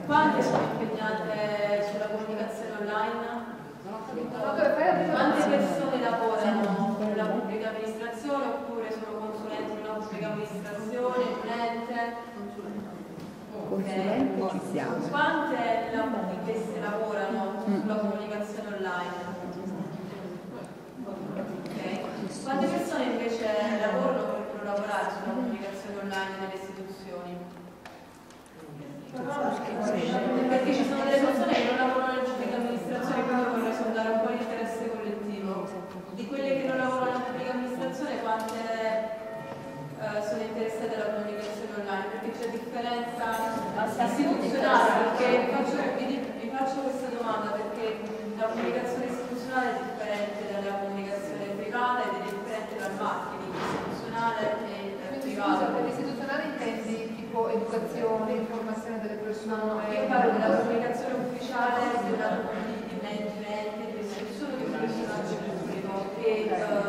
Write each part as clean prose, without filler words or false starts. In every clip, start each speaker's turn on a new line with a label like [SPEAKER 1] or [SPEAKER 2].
[SPEAKER 1] Quante sono impegnate sulla comunicazione online? Quante persone lavorano nella pubblica amministrazione oppure sono consulenti nella pubblica amministrazione, un ente?
[SPEAKER 2] Consulente ci siamo.
[SPEAKER 1] Quante di queste lavorano sulla comunicazione online? Quante persone invece lavorano o potrebbero lavorare sulla comunicazione online nelle istituzioni? Perché ci sono delle persone che non lavorano nella pubblica amministrazione, quindi vorrei sondare un po' l'interesse collettivo. Di quelle che non lavorano nella pubblica amministrazione, quante sono interessate alla comunicazione online? Perché c'è differenza istituzionale, perché vi faccio questa domanda perché la comunicazione istituzionale è differente dalla comunicazione privata ed è differente dal marketing istituzionale e privato.
[SPEAKER 3] Per l'istituzionale intendi tipo educazione, informazione delle persone?
[SPEAKER 1] Io parlo della comunicazione ufficiale di un ente, di istituzione di un personaggio pubblico che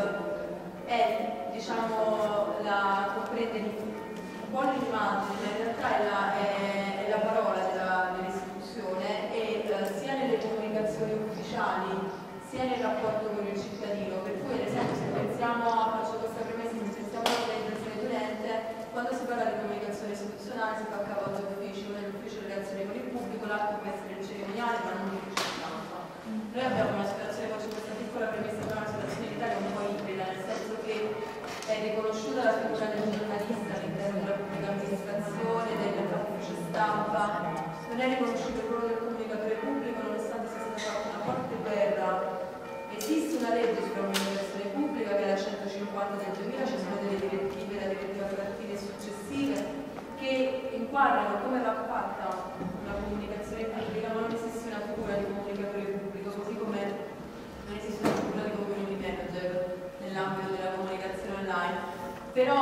[SPEAKER 1] è, diciamo, comprende un po' l'immagine, in realtà è la parola dell'istituzione e sia nelle comunicazioni ufficiali sia nel rapporto con il cittadino, per cui ad esempio se pensiamo, faccio questa premessa, se pensiamo all'organizzazione di un ente, quando si parla di comunicazione istituzionale si fa capo agli uffici, uno è l'ufficio di relazioni con il pubblico, l'altro può essere il cerimoniale ma non l'ufficio stampa. Noi abbiamo una situazione, faccio questa piccola premessa, però una situazione in Italia un po' ibrida, nel senso che è riconosciuta la figura del giornalista all'interno della pubblica amministrazione, dell'ufficio stampa, non è riconosciuto il ruolo del comunicatore pubblico nonostante sia stata fatta una forte guerra. Esiste una legge sulla comunicazione pubblica che è la 150 del 2000, ci sono delle direttive, la direttiva Frattini successive, che inquadrano come va fatta una comunicazione pubblica, ma non esiste una figura di comunicatore pubblico, così come non esiste una figura di community manager nell'ambito della comunicazione online. Però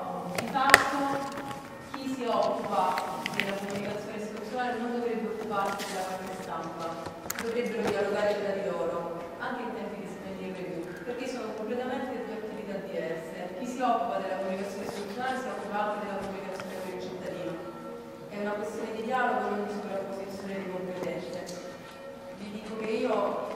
[SPEAKER 1] di fatto chi si occupa della comunicazione istituzionale non dovrebbe occuparsi della parte stampa, dovrebbero dialogare tra di loro, anche in tempi di spending review, perché sono completamente due attività diverse. Chi si occupa della comunicazione istituzionale si occupa anche della comunicazione per il cittadino. È una questione di dialogo, non di sovrapposizione di competenze. Vi dico che io,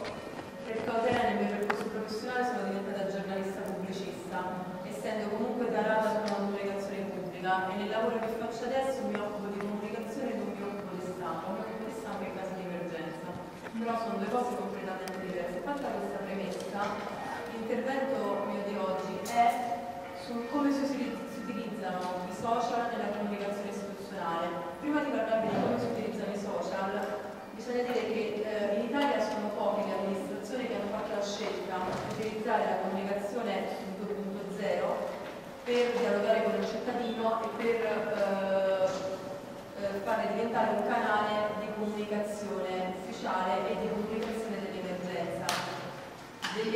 [SPEAKER 1] per cautela nel mio percorso professionale, sono diventata giornalista pubblicista, essendo comunque tarata sulla comunicazione pubblica, e nel lavoro che faccio adesso mi occupo di comunicazione e non mi occupo di stampa, mi occupo di stampa in caso di emergenza. Però sono due cose completamente diverse. Fatta questa premessa, l'intervento mio di oggi è su come si utilizzano i social nella comunicazione istituzionale. Prima di parlarvi di come si utilizzano i social, bisogna dire che in Italia sono poche le amministrazioni che hanno fatto la scelta di utilizzare la comunicazione 2.0 per dialogare con il cittadino e per farle diventare un canale di comunicazione ufficiale e di comunicazione dell'emergenza. Degli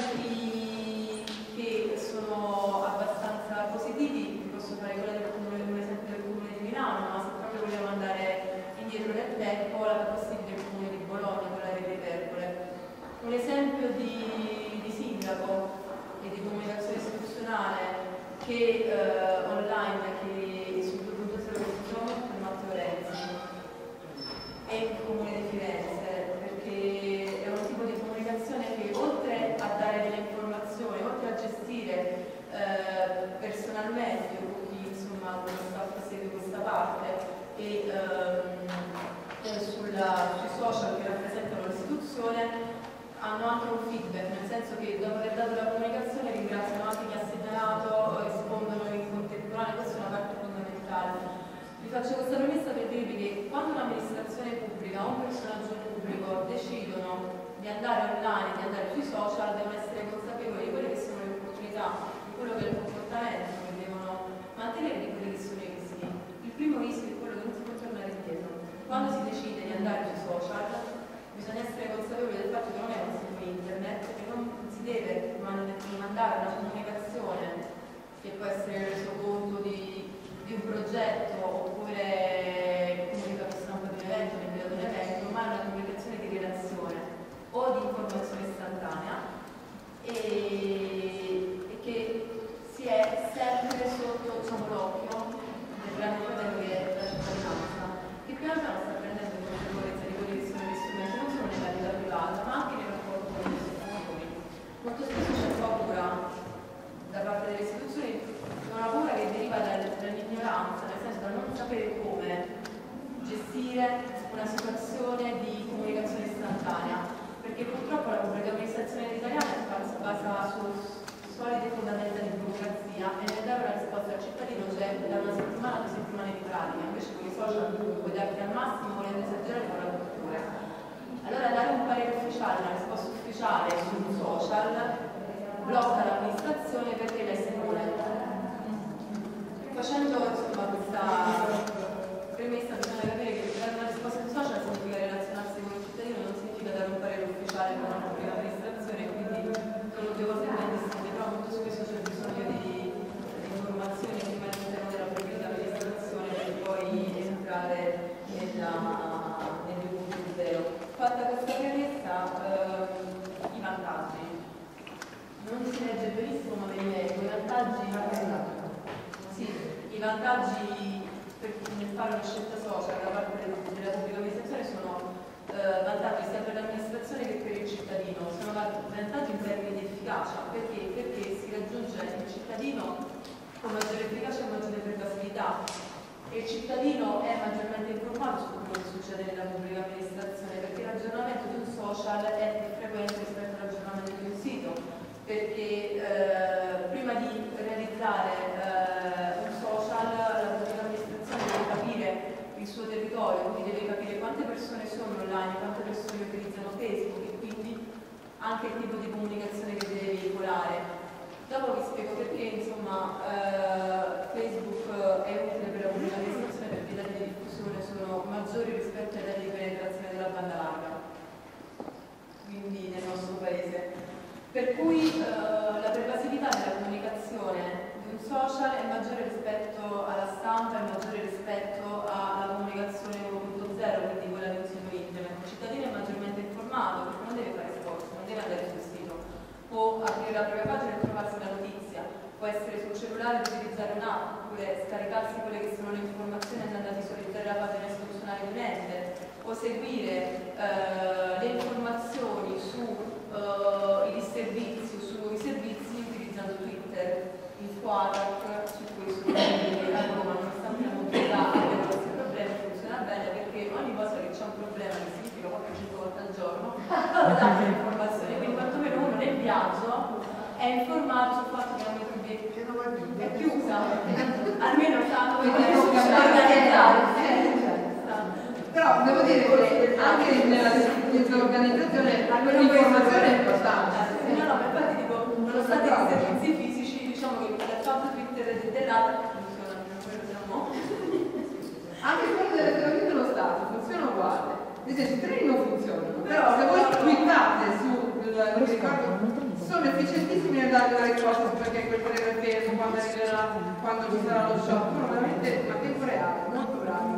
[SPEAKER 1] esempi che sono abbastanza positivi, vi posso fare quello un esempio del Comune di Milano, ma se proprio vogliamo andare indietro nel tempo, la possibile il Comune di Bologna con la rete Percole. Un esempio di sindaco e di comunicazione istituzionale che online, che sul 2.0 che facciamo è Matteo Renzi e il Comune di Firenze, perché è un tipo di comunicazione che oltre a dare delle informazioni, oltre a gestire personalmente con chi insomma sta seguendo questa parte e sui social che rappresentano l'istituzione, hanno anche un feedback, nel senso che dopo aver dato la comunicazione ringraziano anche chi ha segnalato, rispondono in contemporanea, questa è una parte fondamentale. Vi faccio questa premessa per dirvi che quando un'amministrazione pubblica o un personaggio pubblico decidono di andare online, di andare sui social, devono essere consapevoli di quelle che sono le opportunità, di quello che è il comportamento che devono mantenere, di quelli che sono i rischi. Il primo rischio è quello che non si può tornare indietro. Quando si decide di andare sui social, bisogna essere consapevoli del fatto che non è un sito internet, che non si deve mandare una comunicazione guidarti al massimo, volendo esagerare con la cultura. Allora dare un parere ufficiale, una risposta ufficiale su un social blocca l'amministrazione perché lei si vuole. Facendo insomma questa premessa bisogna capire che dare una risposta su social significa relazionarsi con il cittadino, non significa dare un parere ufficiale con una pubblica amministrazione, quindi sono due cose ben distinte, però molto spesso c'è bisogno di informazioni prima all'interno della pubblica amministrazione per poi entrare nel punto di zero. Fatta questa premessa, i vantaggi. Non si legge benissimo, ma ve li leggo. I vantaggi, sì, i vantaggi nel fare una scelta social da parte della pubblica amministrazione sono vantaggi sia per l'amministrazione che per il cittadino. Sono vantaggi in termini di efficacia, perché si raggiunge il cittadino con maggiore efficacia e maggiore pervasività. E il cittadino è maggiormente informato su quello che succede nella pubblica amministrazione, perché l'aggiornamento di un social è più frequente rispetto all'aggiornamento di un sito, perché prima di realizzare un social la pubblica amministrazione deve capire il suo territorio, quindi deve capire quante persone sono online, quante persone utilizzano Facebook e quindi anche il tipo di comunicazione che deve veicolare. Dopo vi spiego perché insomma Facebook è utile per la pubblica amministrazione, perché i dati di diffusione sono maggiori rispetto ai dati di penetrazione della banda larga, quindi nel nostro paese. Per cui la pervasività della comunicazione di un social è maggiore rispetto alla stampa, è maggiore rispetto alla comunicazione 1.0, quindi quella di un sito internet. Il cittadino è maggiormente informato perché non deve fare sforzo, non deve andare sul sito, può aprire la propria pagina e trovarsi la notizia, può essere sul cellulare e utilizzare un'app, oppure scaricarsi quelle che sono le informazioni andando a visualizzare la pagina istituzionale di un ente, o seguire le informazioni sui servizi utilizzando Twitter, il Quadrant, su cui sono a Roma, nonostante la mobilità abbia questi problemi, funziona bene perché ogni volta che c'è un problema che significa proprio 5 volte al giorno, dà date le informazioni, quindi quantomeno uno nel viaggio è informato sul fatto che la metro B è chiusa, almeno sa dove organizzare.
[SPEAKER 3] Però devo dire che anche nell'organizzazione l'informazione è importante.
[SPEAKER 1] No, ma infatti dico, nonostante i servizi fisici, diciamo che l'account Twitter dell'altro funziona, quello siamo.
[SPEAKER 3] Anche quello delle teorie dello Stato funziona uguale. Nel senso, i treni non funzionano, però se voi twittate non ricordo, sono efficientissimi a dare la risposta perché quel treno è fermo, quando ci sarà lo shock, sono veramente a tempo reale, molto bravi.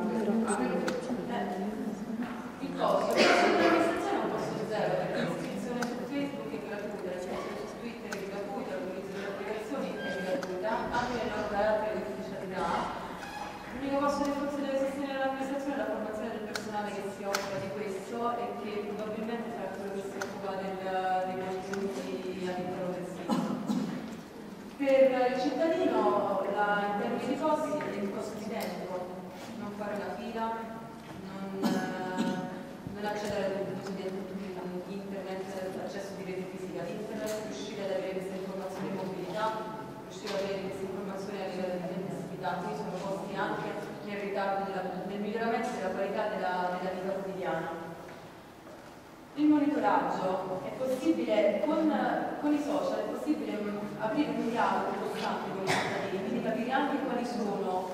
[SPEAKER 1] Il costo dell'amministrazione è un costo zero, perché l'iscrizione su Facebook è gratuita, l'iscrizione su Twitter è gratuita, l'utilizzo delle applicazioni è gratuita, anche le norme altre di ufficialità. L'unico costo che forse deve sostenere l'amministrazione è la formazione del personale che si occupa di questo e che probabilmente sarà quello che si occupa dei contenuti all'interno del sito. Per il cittadino, in termini di costi, è il costo di tempo, non fare la fila, non accedere all'uso di internet, l'accesso di rete fisica ad internet, riuscire ad avere queste informazioni di mobilità, riuscire ad avere queste informazioni a livello di intensità, quindi sono costi anche nel ritardo nel miglioramento della qualità della vita quotidiana. Il monitoraggio è possibile con i social, è possibile aprire un dialogo costante con i cittadini, quindi capire anche quali sono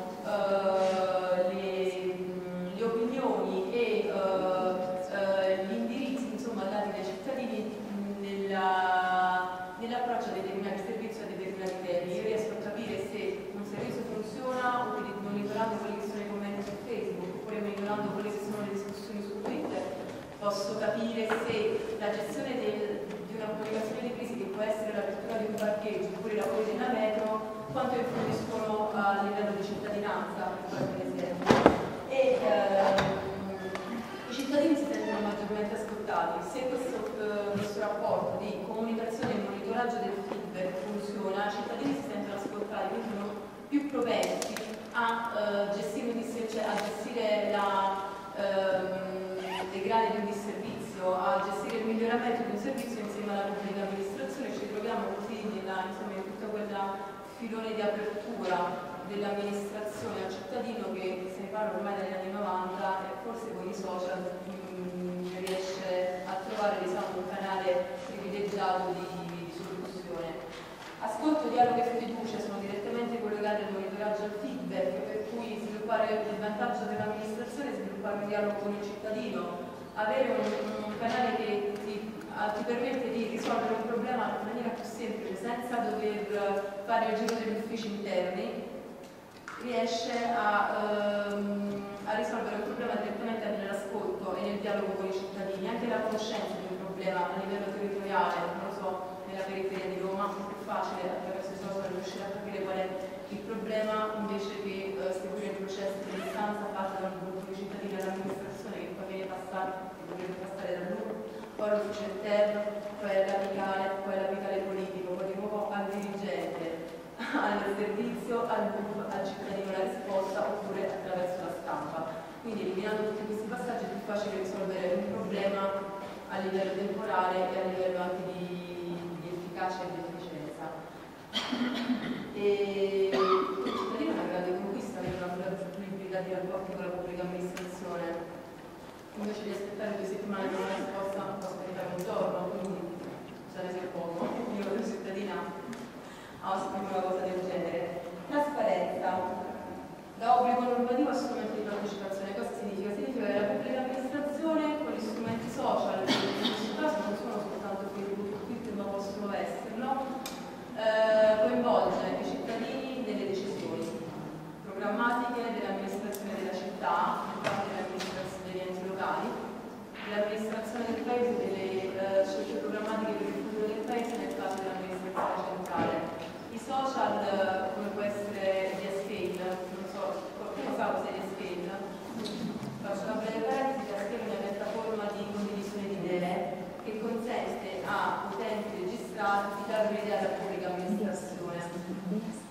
[SPEAKER 1] le opinioni e gli indirizzi insomma, dati dai cittadini nell'approccio a determinati servizi o a determinati temi. Io riesco a capire se un servizio funziona monitorando quelli che sono i commenti su Facebook oppure monitorando quelle che sono le discussioni su Twitter. Posso capire se la gestione di una comunicazione di crisi che può essere l'apertura di un parcheggio oppure la lavori della metro, quanto influiscono a livello di cittadinanza, per fare un esempio. E i cittadini si sentono maggiormente ascoltati. Se questo rapporto di comunicazione e monitoraggio del feedback funziona, i cittadini si sentono ascoltati, quindi sono più propensi a gestire le gradi di un disservizio, a gestire il miglioramento di un servizio insieme alla pubblica amministrazione. Ci troviamo così in tutta quella filone di apertura dell'amministrazione al cittadino, che se ne parla ormai dagli anni 90 e forse con i social riesce a trovare, diciamo, un canale privilegiato di soluzione. Ascolto, dialogo e fiducia sono direttamente collegati al monitoraggio e al feedback, per cui sviluppare il vantaggio dell'amministrazione è sviluppare un dialogo con il cittadino, avere un canale che ti permette di risolvere un problema in maniera più semplice, senza dover fare il giro degli uffici interni, riesce a risolvere un problema direttamente nell'ascolto e nel dialogo con i cittadini. Anche la conoscenza di un problema a livello territoriale, non lo so, nella periferia di Roma è più facile attraverso i social riuscire a capire qual è il problema, invece che seguire il processo di istanza fatta da un gruppo di cittadini all'amministrazione, che poi viene passato, che dovrebbe passare da loro, poi all'ufficio interno, poi all'apicale politico, poi di nuovo al dirigente, al servizio, al cittadino la risposta, oppure attraverso la stampa. Quindi eliminando tutti questi passaggi è più facile risolvere un problema a livello temporale e a livello anche di efficacia e di efficienza. E il cittadino è una grande conquista avere una flessibilità di rapporti con la pubblica amministrazione. Invece di aspettare 2 settimane per una risposta, posso aspettare un giorno, quindi già ne sia poco. Io da cittadina auspico una cosa del genere. Trasparenza. Da obbligo normativo a strumenti di partecipazione. Cosa significa? Significa che la pubblica amministrazione con gli strumenti social, che in questo caso non sono soltanto Facebook e Twitter, ma possono esserlo, coinvolge i cittadini nelle decisioni programmatiche dell'amministrazione della città, dell'amministrazione degli enti locali, dell'amministrazione del paese, delle scelte programmatiche per il futuro del paese nel caso dell'amministrazione centrale. I social, come può essere gli scale, non so, qualcuno sa cos'è gli scale? Faccio una breve parentesi. Gli scale è una piattaforma di condivisione di idee che consente a utenti registrati di dare un'idea alla pubblica amministrazione.